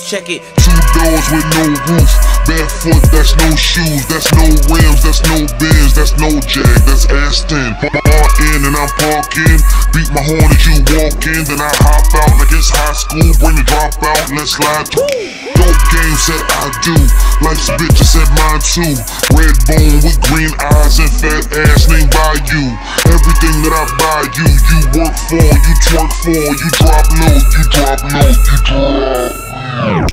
check it. Two doors with no roof, barefoot, that's no shoes, that's no rims, that's no Benz, that's no Jag, that's Aston. Bar in and I'm parking, beat my horn as you walk in, then I hop out like it's high school, bring the drop out, let's slide through. Dope game said I do, life's a bitch, I said mine too. Red bone with green eyes and fat ass named by you. Everything that I buy you, you work for, you twerk for, you drop low, you drop low, you drop.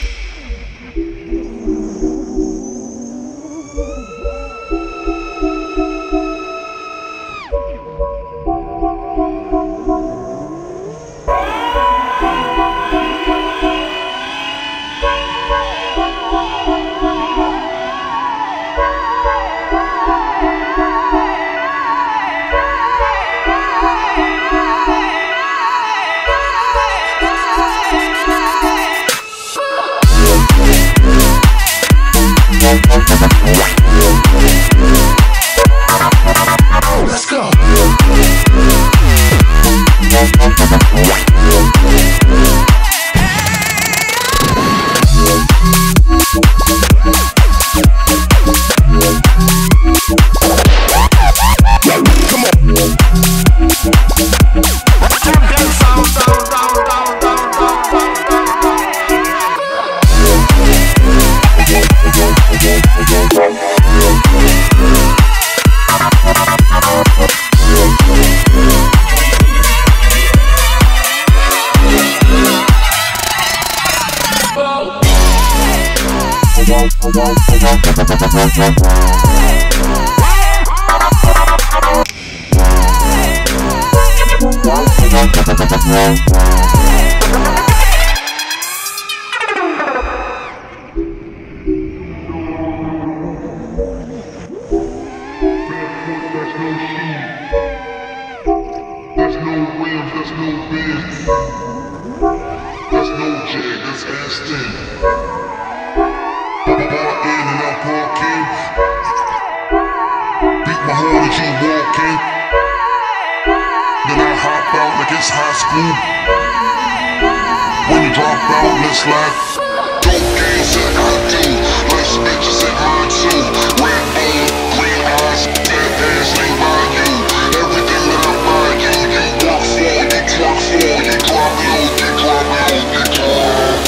Let's go. Come on. There's no rims, there's no Benz, there's no Jag, that's Aston. Bar in and I'm parking, beat my horn as you walking, then I hop out like it's high school. When you drop out, let's slide. Dope game said I do, life's a bitch, I said mine too. Red bone, green eyes, fat ass named by you. Everything that I buy you, you work for, you twerk for, you drop low, you drop low, you drop.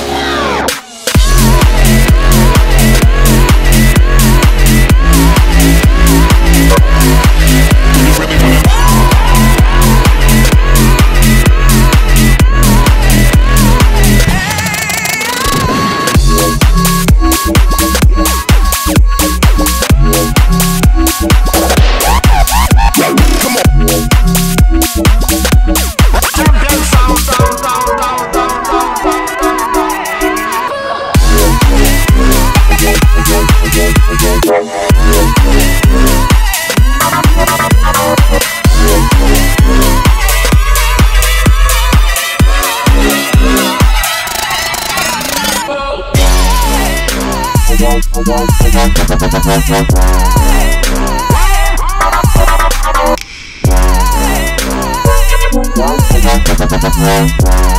Let's go.